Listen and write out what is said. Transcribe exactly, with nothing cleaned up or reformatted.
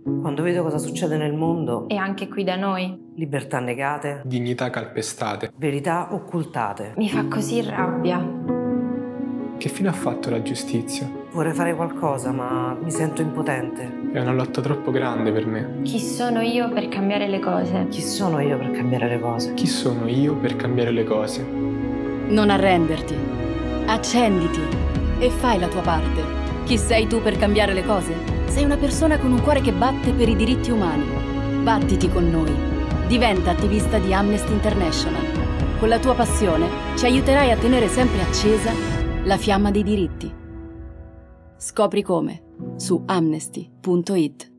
Quando vedo cosa succede nel mondo, E anche qui da noi, libertà negate, dignità calpestate. verità occultate, mi fa così rabbia. Che fine ha fatto la giustizia? vorrei fare qualcosa ma mi sento impotente. È una lotta troppo grande per me. Chi sono io per cambiare le cose? Chi sono io per cambiare le cose? Chi sono io per cambiare le cose? Non arrenderti. Accenditi e fai la tua parte. Chi sei tu per cambiare le cose? Sei una persona con un cuore che batte per i diritti umani. Battiti con noi. Diventa attivista di Amnesty International. Con la tua passione ci aiuterai a tenere sempre accesa la fiamma dei diritti. Scopri come su amnesty punto it.